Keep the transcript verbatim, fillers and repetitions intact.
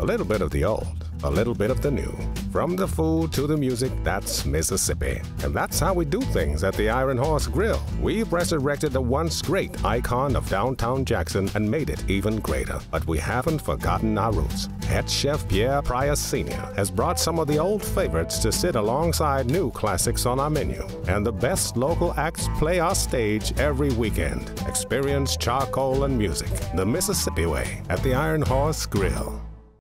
A little bit of the old, a little bit of the new. From the food to the music, that's Mississippi. And that's how we do things at the Iron Horse Grill. We've resurrected the once great icon of downtown Jackson and made it even greater. But we haven't forgotten our roots. Head chef Pierre Pryor Senior has brought some of the old favorites to sit alongside new classics on our menu. And the best local acts play our stage every weekend. Experience charcoal and music the Mississippi way at the Iron Horse Grill.